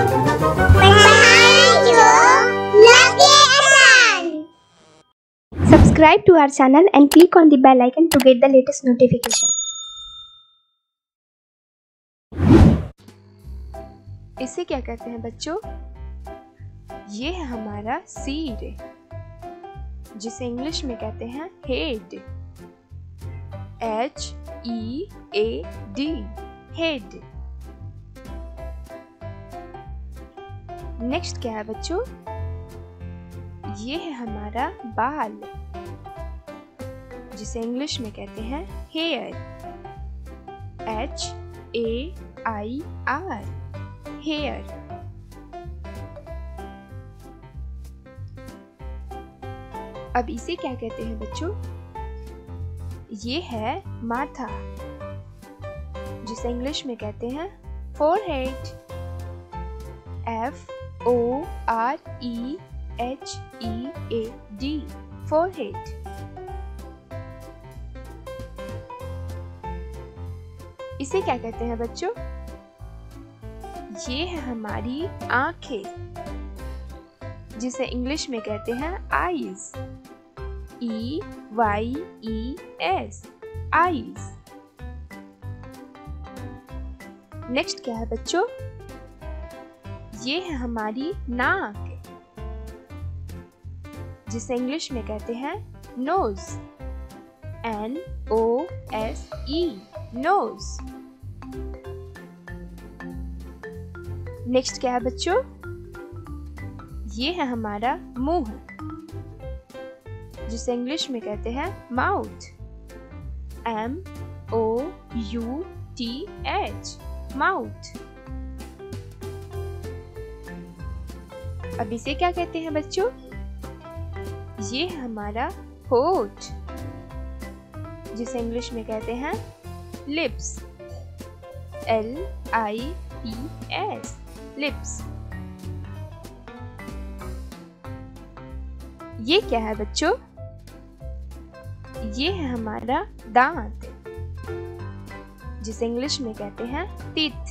Subscribe to our channel and click on the bell icon to get the latest notification. इसे क्या कहते हैं बच्चों? ये है हमारा सीड, जिसे इंग्लिश में कहते हैं हेड। HEAD, head. नेक्स्ट क्या है बच्चों? ये है हमारा बाल, जिसे इंग्लिश में कहते हैं हेयर। HAIR, hair. अब इसे क्या कहते हैं बच्चों? ये है माथा, जिसे इंग्लिश में कहते हैं फोरहेड। FOREHEAD, forehead. इसे क्या कहते हैं बच्चों? ये है हमारी आंखें, जिसे इंग्लिश में कहते हैं आईज। EYES, eyes. नेक्स्ट क्या है बच्चों? ये है हमारी नाक, जिसे इंग्लिश में कहते हैं नोज। NOSE, knows. नेक्स्ट क्या है बच्चों? ये है हमारा मुंह, जिसे इंग्लिश में कहते हैं माउथ। MOUTH, mouth. अब इसे क्या कहते हैं बच्चों? ये है हमारा होठ, जिसे इंग्लिश में कहते हैं लिप्स। LIPS, lips. ये क्या है बच्चों? ये है हमारा दांत, जिसे इंग्लिश में कहते हैं टीथ।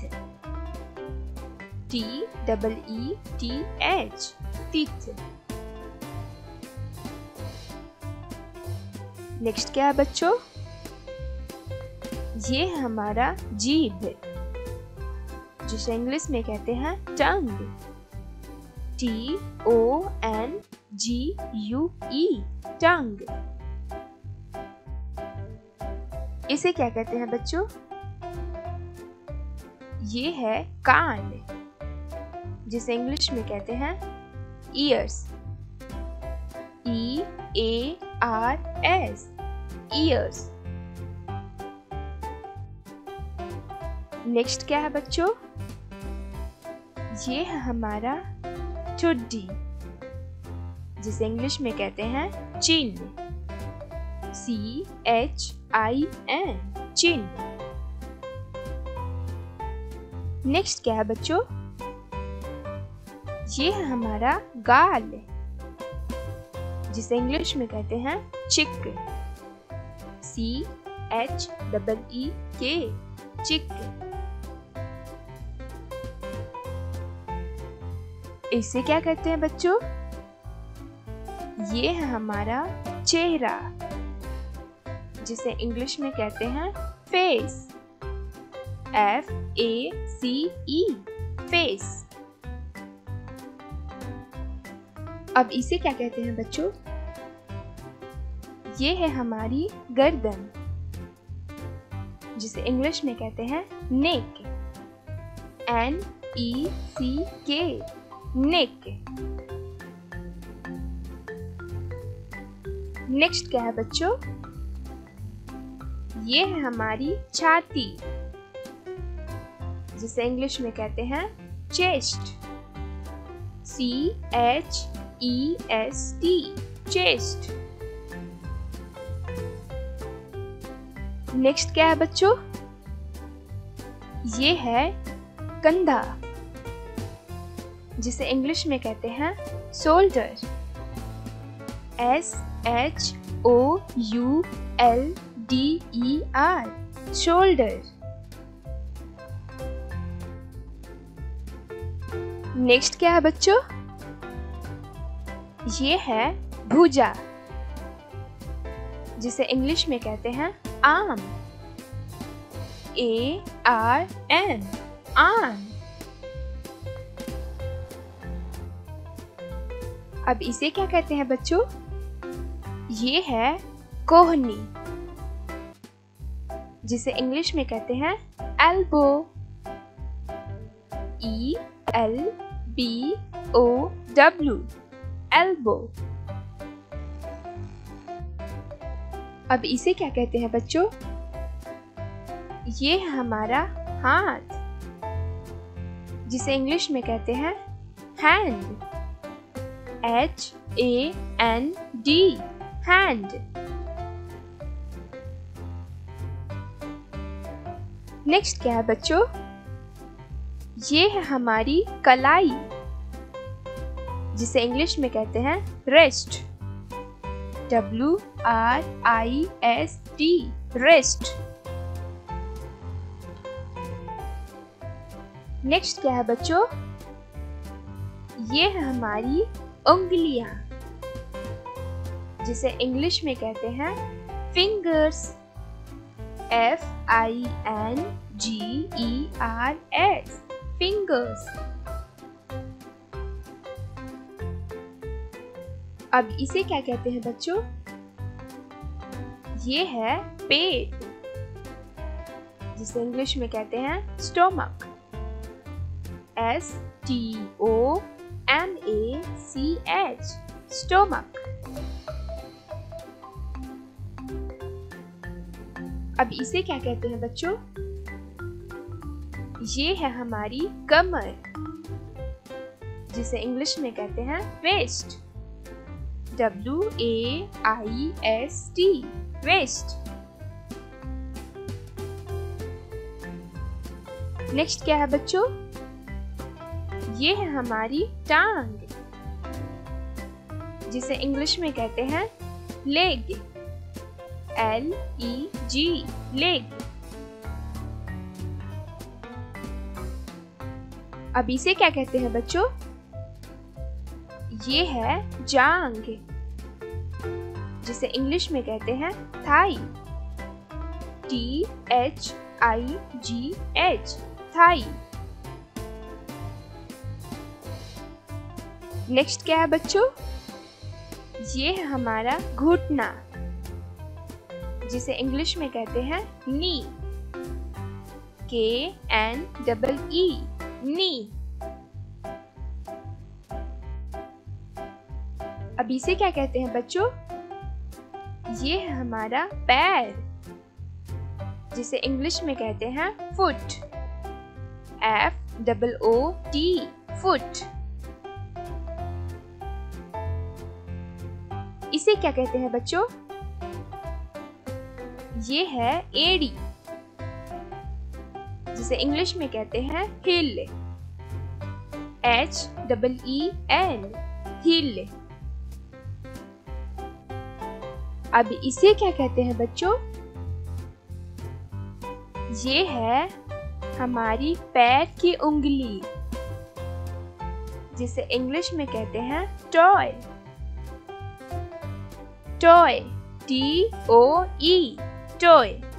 TEETH, teeth. नेक्स्ट क्या है बच्चों? ये है हमारा जीभ, जिसे इंग्लिश में कहते हैं टंग। TONGUE, टंग। इसे क्या कहते हैं बच्चों? ये है कान, जिसे इंग्लिश में कहते हैं ईयर्स। EARS, years. नेक्स्ट क्या है बच्चों? ये है हमारा ठुड्डी, जिसे इंग्लिश में कहते हैं चिन। CHIN, चिन। नेक्स्ट क्या है बच्चों? ये है हमारा गाल, जिसे इंग्लिश में कहते हैं चिक। CHEEK, चिक। इसे क्या कहते हैं बच्चों? ये है हमारा चेहरा, जिसे इंग्लिश में कहते हैं फेस। FACE, face. अब इसे क्या कहते हैं बच्चों? ये है हमारी गर्दन, जिसे इंग्लिश में कहते हैं नेक। NECK, नेक। नेक्स्ट क्या है बच्चों? ये है हमारी छाती, जिसे इंग्लिश में कहते हैं चेस्ट। CHEST, chest. नेक्स्ट क्या है बच्चों? ये है कंधा, जिसे इंग्लिश में कहते हैं शोल्डर। SHOULDER, shoulder. नेक्स्ट क्या है बच्चों? ये है भुजा, जिसे इंग्लिश में कहते हैं आम। ARM, आम। अब इसे क्या कहते हैं बच्चों? ये है कोहनी, जिसे इंग्लिश में कहते हैं एल्बो। ELBOW, elbow. अब इसे क्या कहते हैं बच्चों? ये है हमारा हाथ, जिसे इंग्लिश में कहते हैं हैंड। HAND, hand. नेक्स्ट क्या है बच्चों? ये है हमारी कलाई, जिसे इंग्लिश में कहते हैं रिस्ट। WRIST, wrist. नेक्स्ट क्या है बच्चों? ये है हमारी उंगलियां, जिसे इंग्लिश में कहते हैं फिंगर्स। FINGERS, fingers. अब इसे क्या कहते हैं बच्चों? ये है पेट, जिसे इंग्लिश में कहते हैं स्टोमक। STOMACH, stomach. अब इसे क्या कहते हैं बच्चों? ये है हमारी कमर, जिसे इंग्लिश में कहते हैं वेस्ट। WAIST, waste. नेक्स्ट क्या है बच्चों? ये है हमारी टांग, जिसे इंग्लिश में कहते हैं लेग। LEG, leg. अब इसे क्या कहते हैं बच्चों? ये है जांग, जिसे इंग्लिश में कहते हैं थाई। THIGH, Thai. नेक्स्ट क्या है बच्चों? ये है हमारा घुटना, जिसे इंग्लिश में कहते हैं नी। KNEE, नी। अब इसे क्या कहते हैं बच्चों? ये है हमारा पैर, जिसे इंग्लिश में कहते हैं फुट। FOOT, foot. इसे क्या कहते हैं बच्चों? ये है एड़ी, जिसे इंग्लिश में कहते हैं हिल। HEEN, हिल। अब इसे क्या कहते हैं बच्चों? ये है हमारी पैर की उंगली, जिसे इंग्लिश में कहते हैं टॉय। Toy, TOE, toy.